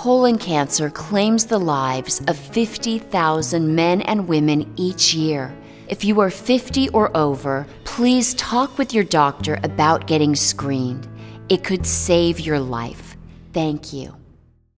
colon cancer claims the lives of 50,000 men and women each year. If you are 50 or over, please talk with your doctor about getting screened. It could save your life. Thank you.